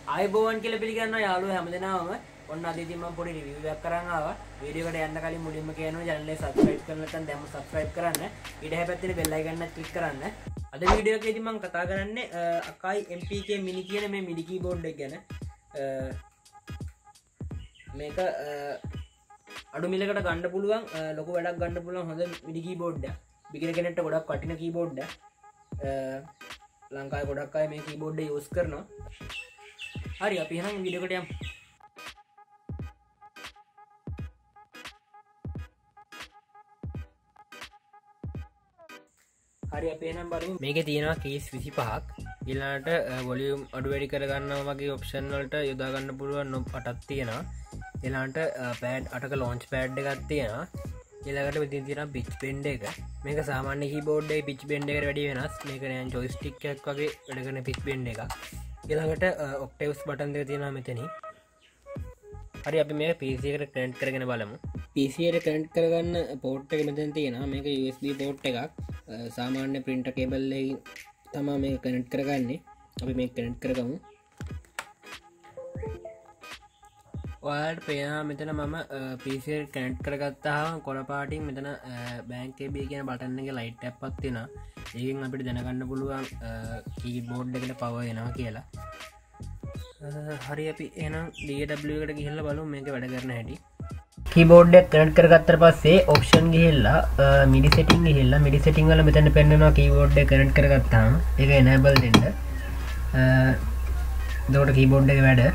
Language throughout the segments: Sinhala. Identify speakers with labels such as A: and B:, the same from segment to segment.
A: ආයුබෝවන් කියලා පිළිගන්නවා යාළුවෝ හැමදෙනාම. ඔන්න අද ඉතින් මම පොඩි රිවිව් එකක් කරන් ආවා. වීඩියෝ එකට යන්න කලින් මුලින්ම කියනවා channel එක subscribe කරලා නැත්නම් දැම්ම subscribe කරන්න. ඊට හැපැත්තේ bell icon එක click කරන්න. අද වීඩියෝ එකේදී මම කතා කරන්නේ Akai MPK mini කියන මේ midi keyboard එක ගැන. මේක අඩු මිලකට ගන්න පුළුවන් ලොකු වැඩක් ගන්න පුළුවන් හොඳ midi keyboard එකක්. beginner කෙනෙක්ට ගොඩක් වටින keyboard එකක්. ලංකාවේ ගොඩක් අය මේ keyboard එක use කරනවා. හරි අපි එහෙනම් වීඩියෝ එකට යමු. හරි අපි එහෙනම් බලමු. මේකේ තියෙනවා keys 25ක්. ඊළඟට volume අඩු වැඩි කරගන්නවා වගේ option වලට යොදා ගන්න පුළුවන් knob 8ක් තියෙනවා. ඊළඟට pad 8ක launch pad එකක් තියෙනවා. ඊළඟට මෙතන තියෙනවා pitch bend එක. මේක සාමාන්‍ය keyboard එකේ pitch bend එකට වැඩිය වෙනස්. මේක නිකන් joystick එකක් වගේ වැඩ කරන pitch bend එකක්. ඊළඟට octaves button දෙක තියෙනවා මෙතනින්. හරි අපි මේක PC එකට connect කරගෙන බලමු. PC එකට connect කරගන්න port එක මෙතන තියෙනවා. මේක USB port එකක්. සාමාන්‍ය printer cable එකකින් තමයි මේක connect කරගන්නේ. අපි මේක connect කරගමු. ඔයාලට පේනවා මෙතන මම PC එකට connect කරගත්තාම කොළ පාටින් මෙතන bank AB කියන බටන් එකේ light එකක් තියෙනවා. ඒකෙන් අපිට දැනගන්න පුළුවන් keyboard එකට power එනවා කියලා. හරි අපි එහෙනම් DAW එකට ගිහිල්ලා බලමු මේක වැඩ කරන හැටි. keyboard එක connect කරගත්තට පස්සේ option ගිහිල්ලා MIDI setting ගිහිල්ලා MIDI setting වල මෙතන පෙන්නනවා keyboard එක connect කරගත්තාම ඒක enable දෙන්න. එතකොට keyboard එක වැඩ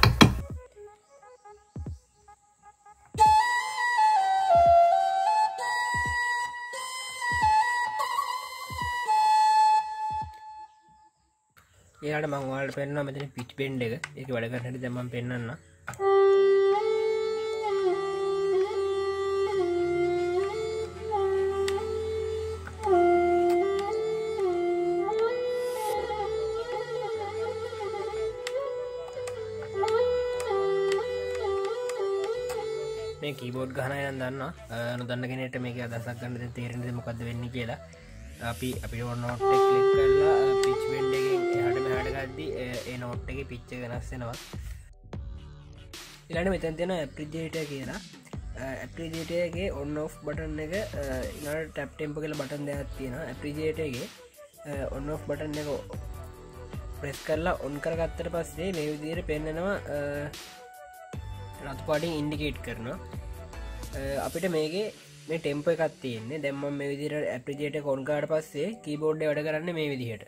A: එයාට මම ඔයාලට පෙන්නනවා මෙතන pitch bend එක. ඒක වැඩ කරන හැටි දැන් මම පෙන්නන්නම්. මේ keyboard ගහන අය නම් දන්නවා. නොදන්න කෙනෙක්ට මේක අදහසක් ගන්න දැන් තේරෙන්නේ මොකද්ද වෙන්නේ කියලා. අපිට ඕන note එක click කරලා pitch bend එකෙන් එහාට මෙහාට ගද්දි ඒ note එකේ pitch එක වෙනස් වෙනවා. ඊළඟට මෙතන තියෙන appreciator කියලා. appreciator එකේ on off button එක ඊළඟට tap tempo කියලා button දෙකක් තියෙනවා. appreciator එකේ on off button එක press කරලා on කරගත්තට පස්සේ මේ විදිහට පෙන්නනවා රතු පාටින් indicate කරනවා. අපිට මේකේ මේ ටෙම්පෝ එකක් තියෙන්නේ. දැන් මම මේ විදිහට appreciate එක on කරාට පස්සේ keyboard එක වැඩ කරන්නේ මේ විදිහට.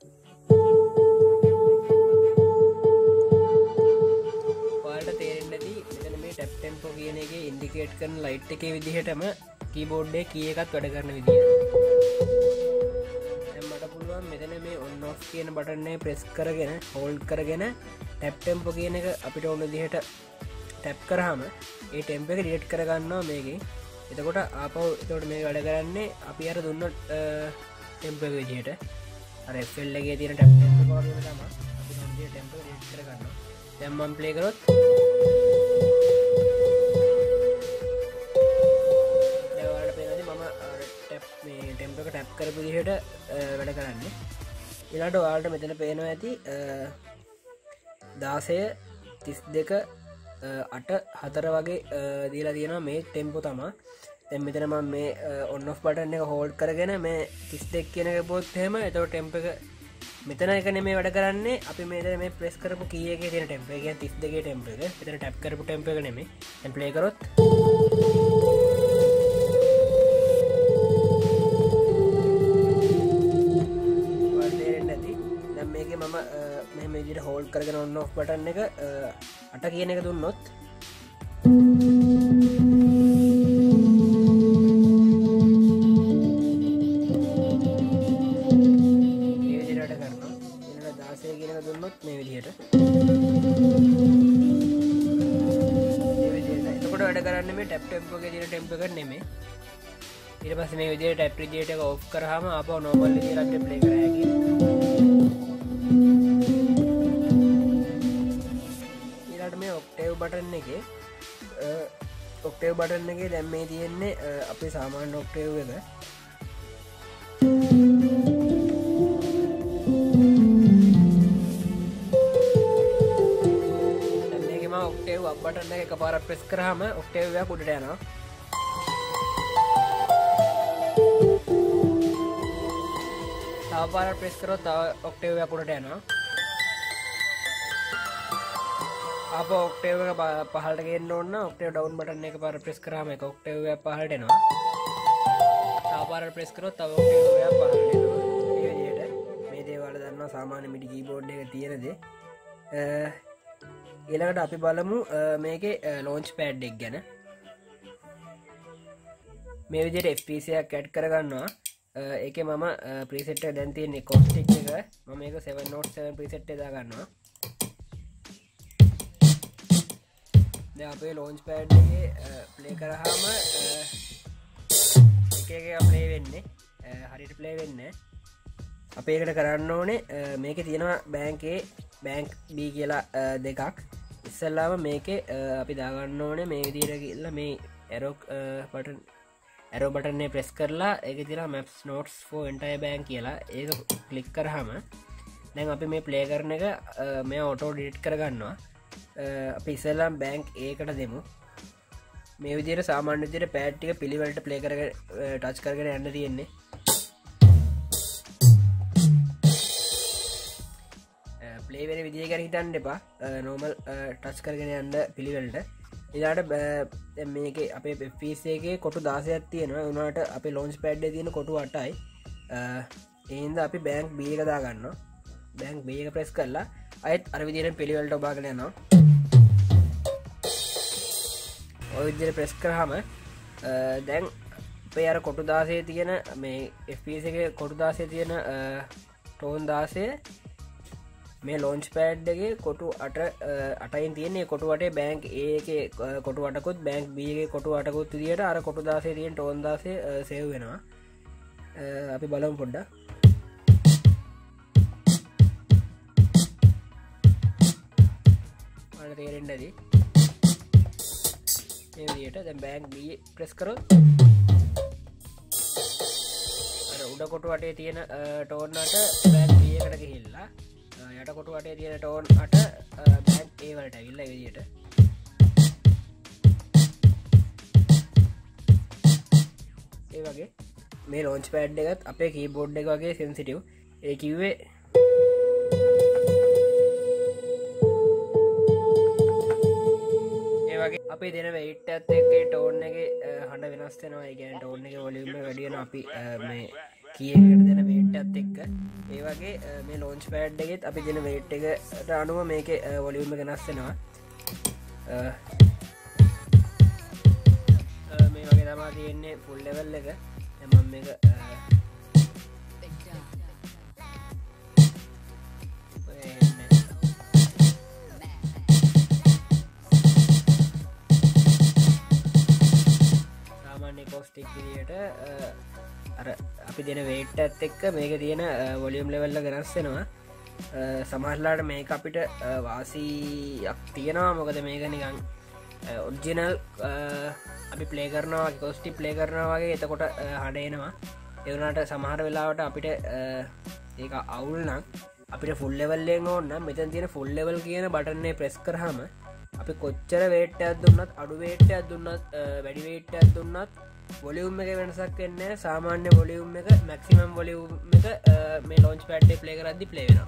A: ඔයාලට තේරෙන්නේ නැති මෙතන මේ tap tempo කියන එකේ indicate කරන light එකේ විදිහටම keyboard එකේ key එකත් වැඩ කරන විදිය. දැන් මට පුළුවන් මෙතන මේ on off කියන button එක press කරගෙන hold කරගෙන tap tempo කියන එක අපිට ඕන විදිහට tap කරාම ඒ tempo එක delete කරගන්නවා මේකෙන්. එතකොට ආපහු එතකොට මේ වැඩ කරන්නේ අපි අර දුන්න ටෙම්පෝ එක විදිහට අර FL එකේ තියෙන ටැප් ටෙම්පෝ එක වගේම තමයි අපි මේ විදිහට ටෙම්පෝ එක රිඩ් කරගන්නවා. දැන් මම ප්ලේ කරොත් දැන් ඔයාලට පේනවාද මම ටැප් මේ ටෙම්පෝ එක ටැප් කරපු විදිහට වැඩ කරන්නේ. ඊළඟට ඔයාලට මෙතන පේනවා ඇති 16 32 8 4 වගේ දීලා තියෙනවා මේ ටෙම්පෝ තමයි. දැන් මෙතන මම මේ on off button එක hold කරගෙන මේ 32 කියන එක පොත් එහෙම එතකොට ටෙම්පෝ එක මෙතන එක නෙමෙයි වැඩ කරන්නේ. අපි මේ press කරපු key එකේ තියෙන ටෙම්පෝ එක කියන්නේ 32 ටෙම්පෝ එක. මෙතන tap කරපු ටෙම්පෝ එක නෙමෙයි. දැන් play කරොත් මේකේ මම මෙහෙම විදිහට hold කරගෙන on off button එක 8 කියන එක දුන්නොත් මේ විදිහට වැඩ කරනවා. ඊළඟ 16 කියන එක දුන්නොත් මේ විදිහට එතකොට වැඩ කරන්නේ මේ tap tempo එකේ තියෙන tempo එක නෙමෙයි. ඊට පස්සේ මේ විදිහට appreciate එක off කරාම ආපහු normal විදිහට අපිට play කරා හැකියි. octave button එකේ octave button එකේ දැන් මේ තියෙන්නේ අපේ සාමාන්‍ය octave එක. බටන් එක එකපාරක් ප්‍රෙස් කරාම ඔක්ටේව් එක උඩට යනවා. තව පාරක් ප්‍රෙස් කරොත් තව ඔක්ටේව් එක උඩට යනවා. ආපහු ඔක්ටේව් එක පහළට ගේන්න ඕන. ඔක්ටේව් ඩවුන් බටන් එක පාරක් ප්‍රෙස් කරාම ඒක ඔක්ටේව් එක පහළට එනවා. තව පාරක් ප්‍රෙස් කරොත් තව ඔක්ටේව් එක පහළට එනවා. මේ විදිහට මේ දේවල් දන්නවා සාමාන්‍ය MIDI කීබෝඩ් එක තියෙන දේ. ඊළඟට අපි බලමු මේකේ ලොන්ච් පෑඩ් එක ගැන. මේ විදිහට FPC එකක් ඇඩ් කරගන්නවා. ඒකේ මම ප්‍රීසෙට් එක දැන් තියෙන්නේ කොස්ටික් එක. මම මේක 707 ප්‍රීසෙට් එක දාගන්නවා. දැන් අපේ ලොන්ච් පෑඩ් එකේ ප්ලේ කරාම එක එක ප්ලේ වෙන්නේ. හරියට ප්ලේ වෙන්නේ. අපි ඒකට කරන්න ඕනේ මේකේ තියෙනවා බෑන්ක් A බෑන්ක් B කියලා දෙකක්. ඉස්සෙල්ලාම මේකේ අපි දාගන්න ඕනේ මේ විදිහට ගිහලා මේ ඇරෝ බටන් එක ප්‍රෙස් කරලා ඒකේ තියෙනවා maps notes for entire bank කියලා. ඒක ක්ලික් කරාම දැන් අපි මේ ප්ලේ කරන එක මේ ඔටෝ ඩිලීට් කරගන්නවා. අපි ඉස්සෙල්ලාම බෑන්ක් A එකට දෙමු. මේ විදිහට සාමාන්‍ය විදිහට පෑඩ් ටික පිළිවෙලට ප්ලේ කරගෙන ටච් කරගෙන යන්න තියෙන්නේ. ප්ලේ වෙන විදිහ ගැන හිතන්න එපා. නෝමල් ටච් කරගෙන යන්න පිළිවෙලට. ඊළාට මේකේ අපේ FPC එකේ කොටු 16ක් තියෙනවා. උනාට අපේ ලොන්ච් පෑඩ් එකේ තියෙන කොටු 8යි. ඒ හින්දා අපි බෑන්ක් B එක දාගන්නවා. බෑන්ක් B එක ප්‍රෙස් කරලා අයත් අර විදිහට පිළිවෙලට ඔබාගෙන යනවා. ඔය විදිහට ප්‍රෙස් කරාම දැන් අපේ අර කොටු 16 තියෙන මේ FPC එකේ කොටු 16 තියෙන ටෝන් 16 මේ ලොන්ච් පෑඩ් එකේ කොටු 8යින් තියෙන්නේ. කොටු 8 බෑන්ක් A එකේ කොටු 8කුත් බෑන්ක් B එකේ කොටු 8කුත් විදියට අර කොටු 16 තියෙන ටෝන් 16 සේව් වෙනවා. අපි බලමු පොඩ්ඩක්. ඔයාලට තේරෙන්නේ නැති. මේ විදියට දැන් බෑන්ක් B ප්‍රෙස් කරොත් අර උඩ කොටු 8 තියෙන ටෝන් 8 බෑන්ක් B එකට ගිහිල්ලා යට කොටු 8 තියෙන ටෝන් 8 බෑන්ක් A වලට ඇවිල්ලා ඒ විදියට ඒ වගේ මේ ලොන්ච් පෑඩ් එකත් අපේ කීබෝඩ් එක වගේ සෙන්සිටිව්. ඒ කිව්වේ ඒ වගේ අපි දෙන වෙයිට් එකත් එක්ක ටෝන් එකේ හඬ වෙනස් වෙනවා. ඒ කියන්නේ ටෝන් එකේ වොලියුම් එක වැඩි වෙනවා අපි මේ කී එකකට දෙන වේට් එකත් එක්ක. ඒ වගේ මේ ලොන්ච් පෑඩ් එකෙත් අපි දෙන වේට් එකට අනුව මේකේ වොලියුම් එක වෙනස් වෙනවා. මේ වගේ තමයි තියෙන්නේ ෆුල් ලෙවල් එක. දැන් මම මේක සාමාන්‍ය කොස්ටික් විදියට අර අපි දෙන වේට් එකත් එක්ක මේක තියෙන වොලියුම් ලෙවල් එක වෙනස් වෙනවා. සමහරලාට මේක අපිට වාසියක් තියෙනවා. මොකද මේක නිකන් ඔරිජිනල් අපි ප්ලේ කරනවා කොස්ටික් ප්ලේ කරනවා වගේ එතකොට හඬ එනවා. ඒ වුණාට සමහර වෙලාවට අපිට ඒක අවුල් නම් අපිට ෆුල් ලෙවල් එකෙන් ඕන නම් මෙතන තියෙන ෆුල් ලෙවල් කියන බටන් එක ප්‍රෙස් කරාම අපි කොච්චර වේට් එකක් දුන්නත් අඩු වේට් එකක් දුන්නත් වැඩි වේට් එකක් දුන්නත් වොලියුම් එක වෙනසක් වෙන්නේ නැහැ. සාමාන්‍ය වොලියුම් එක මැක්සිමම් වොලියුම් එක මේ ලොන්ච් පෑඩ් එක ප්ලේ කරද්දි ප්ලේ වෙනවා.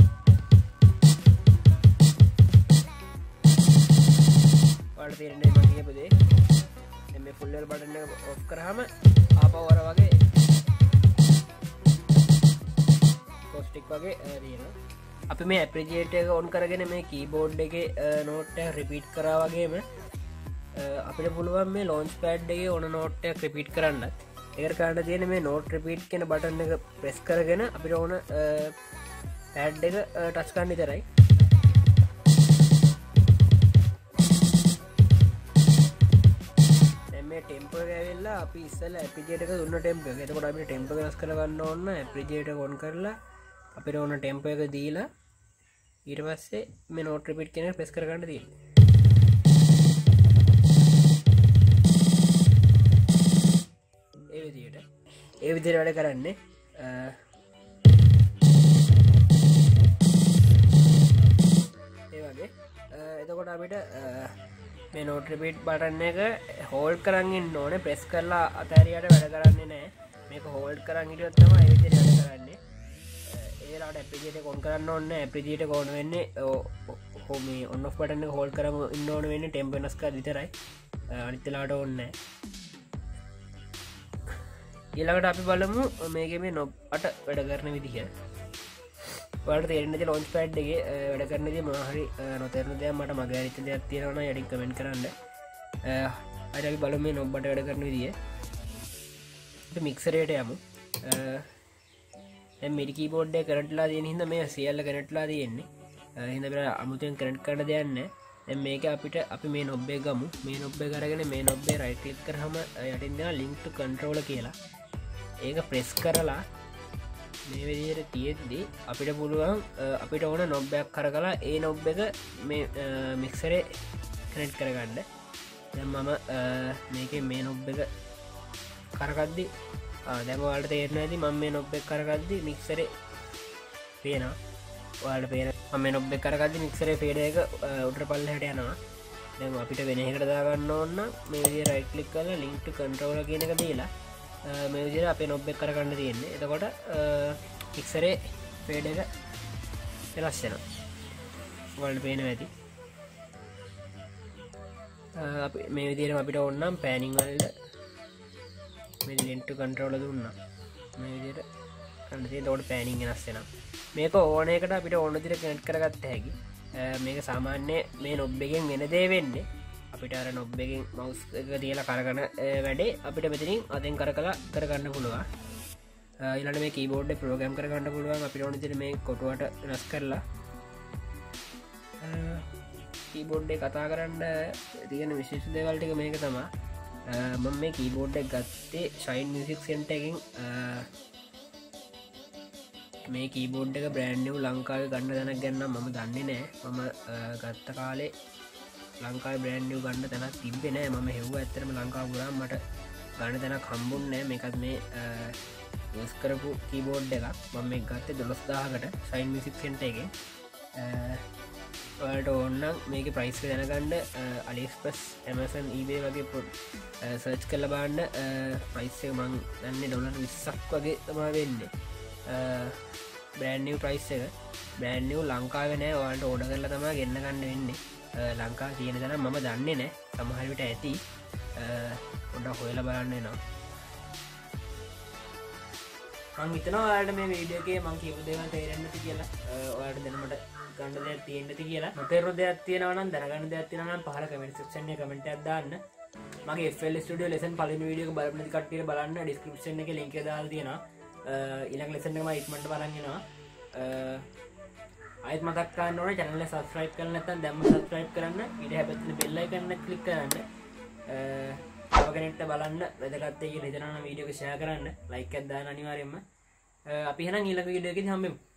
A: ඔයාලට තේරෙන්නේ මම කියපු දේ. දැන් මේ ෆුල් ලෙවල් බටන් එක ඔෆ් කරාම ආපහු අර වගේ කොස්ටික් වගේ තියෙනවා. අපි මේ ඇප්‍රිජියේටර් එක ඔන් කරගෙන මේ කීබෝඩ් එකේ නෝට් එක රිපීට් කරා වගේම අපිට පුළුවන් මේ ලොන්ච් පෑඩ් එකේ ඕන නෝට් එක රිපීට් කරන්න. ඒකට කරන්න තියෙන්නේ මේ නෝට් රිපීට් කියන බටන් එක ප්‍රෙස් කරගෙන අපිට ඕන පෑඩ් එක ටච් කරන්න විතරයි. දැන් මේ ටෙම්පෝ එක ඇවිල්ලා අපි ඉස්සෙල්ලා ඇප්‍රිජියේටර් එක දුන්න ටෙම්පෝ එක. එතකොට අපිට ටෙම්පෝ වෙනස් කරගන්න ඕන ඇප්‍රිජියේටර් එක ඔන් කරලා අපිට ඕන ටෙම්පෝ එක දීලා ඊට පස්සේ මේ නෝට් රිපීට් කියන එක ප්‍රෙස් කරගන්න තියෙන්නේ. ඒ විදිහට වැඩ කරන්නේ. ඒ වගේ එතකොට අපිට මේ නෝට් රිපීට් බටන් එක හෝල්ඩ් කරන් ඉන්න ඕනේ. ප්‍රෙස් කරලා අතහැරියට වැඩ කරන්නේ නැහැ. මේක හෝල්ඩ් කරන් හිටියොත් තමයි ඒ විදිහට වැඩ කරන්නේ. ඒලාට ඇප්ලිකේට් එක ඔන් කරන්න ඕනේ. ඇප්ලිකේට් එක ඕන වෙන්නේ මේ ඔන් ඔෆ් බටන් එක හෝල්ඩ් කරන් ඉන්න ඕන වෙන්නේ ටෙම්ප් වෙනස් කරලා විතරයි. අනිත් වෙලාවට ඕනේ නැහැ. ඊළඟට අපි බලමු මේකේ මේ නොබ් අට වැඩ කරන විදිහ. ඔයාලට තේරෙන්නේ නැති ලොන්ච් පැඩ් එකේ වැඩ කරන විදිහ මොනවා හරි නොතේරෙන දෙයක් මට මගේ හරි දෙයක් තියෙනවා නම් යටින් කමෙන්ට් කරන්න. අද අපි බලමු මේ නොබ් අට වැඩ කරන විදිහ. අපි මික්සරයට යමු. දැන් මිඩි කීබෝඩ් එක කරන්ට්ලා තියෙන හින්දා මේ සියල්ල කරන්ට්ලා තියෙන්නේ. හින්දා අපිට අමුතුවෙන් කරන්ට් කරන්න දෙයක් නැහැ. දැන් මේක අපිට අපි මේ නොබ් එක ගමු. මේ නොබ් එක අරගෙන මේ නොබ් එක රයිට් ක්ලික් කරාම යටින් දෙනවා link to controller කියලා. ඒක ප්‍රෙස් කරලා මේ විදිහට තියෙද්දි අපිට පුළුවන් අපිට ඕන නොබ් එකක් කරකලා ඒ නොබ් එක මේ මික්සරේ කනෙක්ට් කරගන්න. දැන් මම මේකේ මේ නොබ් එක කරකද්දි දැන් ඔයාලට තේරෙනවා ඇති මම මේ නොබ් එක කරකද්දි මික්සරේ පේනවා. ඔයාලට පේන මම මේ නොබ් එක කරකද්දි මික්සරේ ෆේඩර් එක උඩට පල්ලෙහාට යනවා. දැන් අපිට වෙන එකකට දාගන්න ඕන නම් මේ විදිහට රයිට් ක්ලික් කරලා link to controller කියන එක දීලා මේ විදිහට අපේ නොබ් එක කරගන්න තියෙන්නේ. එතකොට මික්සරේ ෆේඩ් එක වෙනස් වෙනවා. ඔයාලට පේනවා ඇති. අපි මේ විදිහට අපිට ඕන නම් පෑනින් වලට මේ link to controller දුන්නා. මේ විදිහට කරන්න තියෙන. එතකොට පෑනින් වෙනස් වෙනවා. මේක ඕන එකට අපිට ඕන විදිහට කනෙක්ට් කරගත්ත හැකි. මේක සාමාන්‍ය මේ නොබ් එකෙන් වෙන දේ වෙන්නේ අපිට අර නොබ් එකෙන් මවුස් එක තියලා කරගන වැඩේ අපිට මෙතනින් අතෙන් කරකලා කරගන්න පුළුවන්. ඊළඟට මේ කීබෝඩ් එක ප්‍රෝග්‍රෑම් කරගන්න පුළුවන්. අපිට ඕන විදිහට මේ කොටුවට වෙනස් කරලා කීබෝඩ් එක කතා කරන්න තියෙන විශේෂ දේවල් ටික මේක තමයි. මම මේ කීබෝඩ් එක ගත්තේ Shine Music Center එකෙන්. මේ කීබෝඩ් එක බ්‍රෑන්ඩ් නිව් ලංකාවේ ගන්න තැනක් ගැන මම දන්නේ නැහැ. මම ගත්ත කාලේ ලංකාවේ බ්‍රෑන්ඩ් නිව් ගන්න තැනක් තිබ්බේ නැහැ. මම හෙව්වා ඇත්තටම ලංකාව පුරාම මට ගන්න තැනක් හම්බුන්නේ නැහැ. මේකත් මේ යූස් කරපු කීබෝඩ් එකක්. මම මේක ගත්තේ 12000කට Shine Music Center එකෙන්. ඔයාලට ඕන නම් මේකේ ප්‍රයිස් එක දැනගන්න AliExpress, Amazon, eBay වගේ සර්ච් කරලා බලන්න. ප්‍රයිස් එක මං දන්නේ $20ක් වගේ තමයි වෙන්නේ. බ්‍රෑන්ඩ් නිව් ප්‍රයිස් එක. බ්‍රෑන්ඩ් නිව් ලංකාවේ නෑ. ඔයාලට ඕඩර් කරලා තමයි ගෙන්න ගන්න වෙන්නේ. ලංකාවේ තියෙන දනම් මම දන්නේ නෑ. සමහර විට ඇති. පොඩ්ඩක් හොයලා බලන්න වෙනවා. මං හිතනවා ඔයාලට මේ වීඩියෝ එකේ මං කියපු දේවල් තේරෙන්නේ නැති කියලා. ඔයාලට දැනමට ගන්න දෙයක් තියෙන්න ඇති කියලා. නොතේරුණු දෙයක් තියෙනවා නම් දැනගන්න දෙයක් තියෙනවා නම් පහල කමෙන්ට් සෙක්ෂන් එකේ කමෙන්ට් එකක් දාන්න. මගේ FL Studio lesson පළවෙනි වීඩියෝ එක බලන්න නැති කට්ටියට බලන්න ඩිස්ක්‍රිප්ෂන් එකේ link එක දාලා තියෙනවා. ඊළඟ ලෙසන් එකම ඉක්මනට බලන් යනවා. ආයෙත් මතක් කරන්න ඕනේ channel එක subscribe කරලා නැත්නම් දැම්ම subscribe කරන්න. ඊට හැබැයි bell icon එක click කරන්න. තව කෙනෙක්ට බලන්න වැදගත් දෙයක් කියලා හිතනවා නම් වීඩියෝ එක share කරන්න. like එකක් දාන්න අනිවාර්යයෙන්ම. අපි එහෙනම් ඊළඟ වීඩියෝ එකේදී හම්බෙමු.